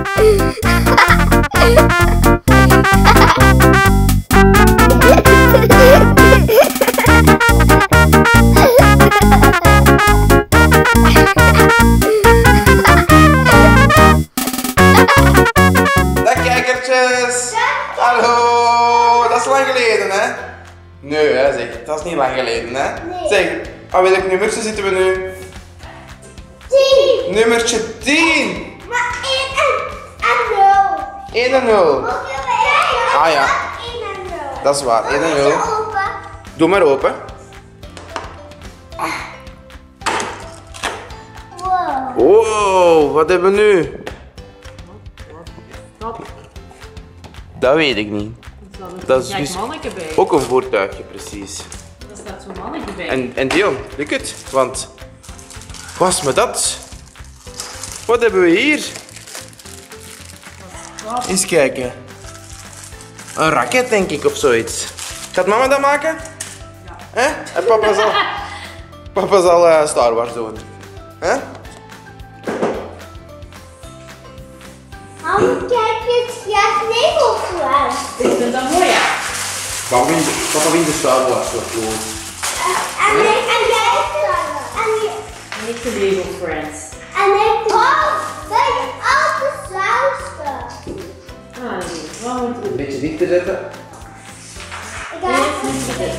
Dag kijkertjes! Hallo! Dat is lang geleden, hè? Nee, hè, zeg. Dat is niet lang geleden, hè? Nee. Zeg, aan welk nummertje zitten we nu? 10. Nummertje 10! Maar 1 en 0. 1 en 0. Ah ja, 1 en 0. dat is waar. 1 en 0. Open. Doe maar open. Wow. Wow, wat hebben we nu? Dat weet ik niet. Dat is dus manneke bij. ook een voertuigje, precies. Daar staat zo'n manneke bij. En Dion, lukt het? Want, was me dat? Wat hebben we hier? Eens kijken. Een raket, denk ik, of zoiets. Gaat mama dat maken? Ja. Hè? En papa zal Star Wars doen. Hè? Mam, kijk eens, ja, nevelvlaag. Ik vind dat mooi, ja. Papa wint de Star Wars. En jij en Niet de Lego Friends. en ik dat je al de sausen. Ah, nee. Wat moeten we Een beetje dichter zetten. Ik ga doen? het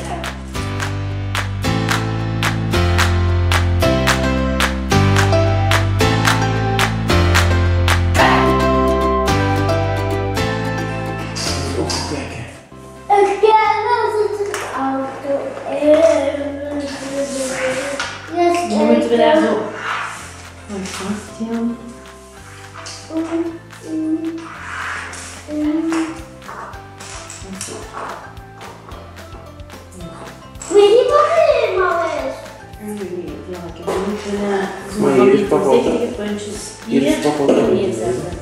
Ook kijken. Ik ken als het een auto is. Dan moeten we daar zo van vasthouden. Weet je wat het helemaal is? Ja, ik heb niet zo Maar van hier is die papa voorzichtige puntjes Hier is hier papa ook. en hier zetten.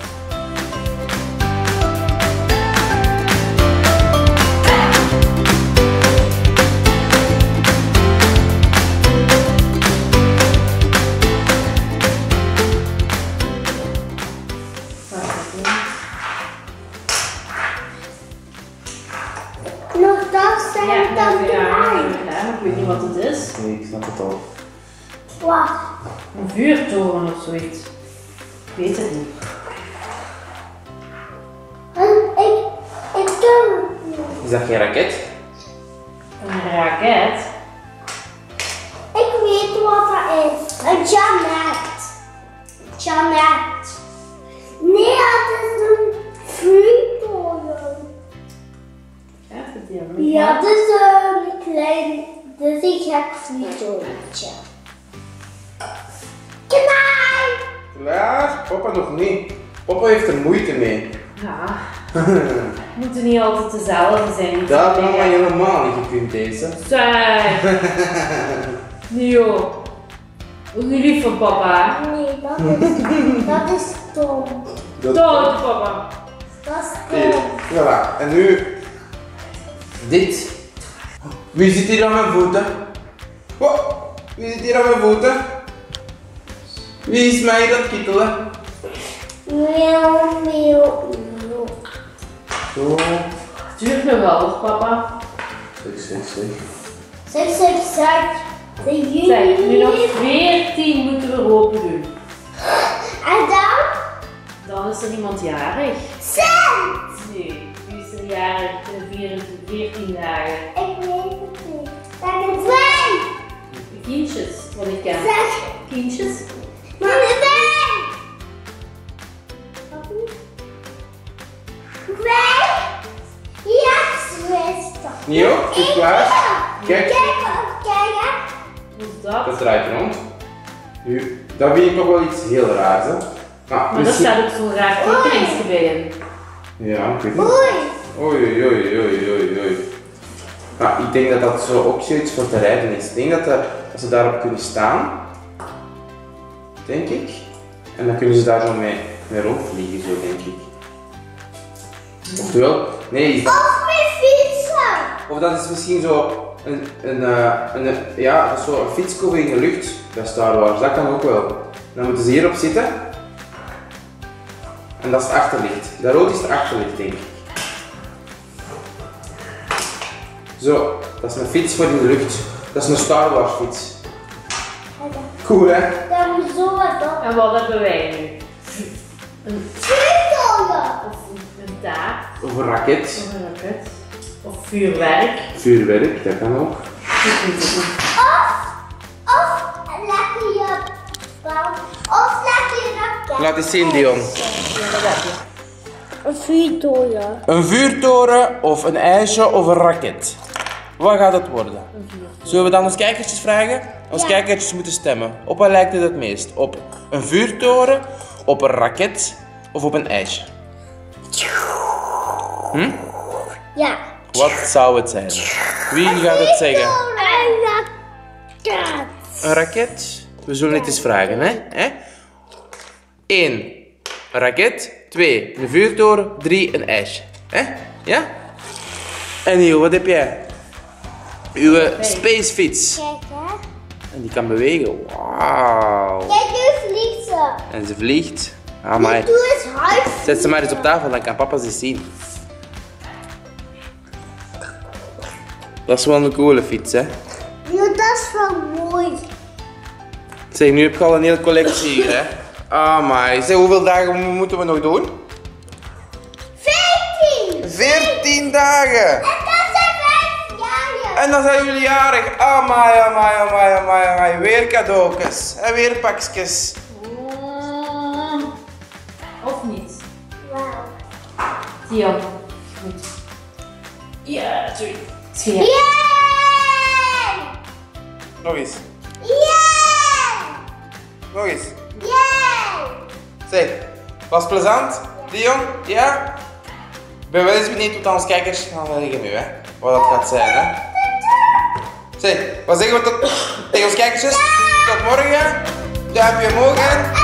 Nog dat zijn Ja, dan ja, de lijn. ik weet niet wat het is. Nee, ik snap het al. Wacht. Een vuurtoren of zoiets. Ik weet het niet. En ik doe het niet. Is dat geen raket? Een raket. Ik weet wat dat is. Een Janet. Janet. Nee, dat is een vuurtoren. Even die Ja, dat is een klein, dat is een gek vuurtorentje. Knai! Klaar? Papa nog niet. Papa heeft er moeite mee. Ja. Moeten niet altijd dezelfde zijn. Dat had mama helemaal niet gekund deze. Zeg. Nee joh. Ook niet lief van papa. Nee, dat is Tom. Dat Dood papa. Dat is Hier, Tom. voilà. En nu dit. Wie zit hier aan mijn voeten? Oh, wie zit hier aan mijn voeten? Wie is mij dat kittelen? Miauw, miauw, miauw. Zo. Duurt nog wel hoor papa. Zeg. Zeg. De juni. Zeg, nu nog 14 moeten we open doen. En dan? Dan is er iemand jarig. Cent! Nee, wie is er jarig? 14 dagen. Ik weet het niet. Zeg het twee! Kindjes, wat ik ken. Zeg! Kindjes? Maar de twee! Wat niet? Twee! Ja, zuster. Nio, is het klaar? Kijk. Kijk, hè. Hoe is dat? Dat draait rond. Nu, dat vind ik nog wel iets heel raars, hè? Nou, Maar daar misschien- staat ook zo'n raar tekeningsje bij in. Ja, ik weet niet. Oei. Oei. Nou, ik denk dat dat zo ook zoiets voor te rijden is. Ik denk dat ze daarop kunnen staan. Denk ik. En dan kunnen ze daar zo mee rondvliegen, zo denk ik. Oftewel, nee, is dat, Of mijn fietsen. of dat is misschien zo ja, zo een fietskogel in de lucht bij Star Wars. Dat kan ook wel. Dan moeten ze hierop zitten. En dat is het achterlicht. Dat rood is het achterlicht, denk ik. Zo, dat is een fiets voor in de lucht. Dat is een Star Wars fiets. Cool, hè? Daar moet zo wat op. En wat hebben wij nu? Een Vuurtoren. of een taart. Of een raket. Of een raket. Of vuurwerk. Vuurwerk, dat kan ook. Of lekker je bal. Of lekker je raket. Laat eens zien, Dion. Ja, dat heb je. Een vuurtoren. Een vuurtoren of een ijsje of een raket. Wat gaat het worden? Zullen we dan ons kijkertjes vragen? Ons kijkertjes moeten stemmen. Op wat lijkt het meest? Op een vuurtoren, op een raket of op een ijsje? Ja. Wat zou het zijn? Wie gaat het zeggen? Een raket. Een raket? We zullen het eens vragen, hè? 1. Een raket. 2. Een vuurtoren. 3. Een ijsje. Hè? Ja? En Niel, wat heb jij? Uw spacefiets. Kijk hè. En die kan bewegen. Wauw. Kijk, nu vliegt ze. En ze vliegt. Amai. Doe eens hard. Zet ze maar eens op tafel, dan kan papa ze zien. Dat is wel een coole fiets, hè? Ja, dat is wel mooi. Zeg, nu heb je al een hele collectie hier, hè? Amai. Zeg, hoeveel dagen moeten we nog doen? 14. 14 dagen! En dat zijn 5 jaar. En dan zijn jullie jarig. Amai, amai, amai, amai, amai. Weer cadeautjes. En weer pakjes. Of niet? Wauw. Dion. Goed. Ja, sorry. Zie je? Yay! Nog eens. Yay! Nog eens. Yay! Zeg, was het plezant? Dion? Ja? Ik ben wel eens benieuwd wat onze kijkers gaan zeggen nu, hè? Wat dat gaat zijn, hè? Zeg, wat zeggen we tegen onze kijkers? Tot morgen. Duimpje omhoog, hè?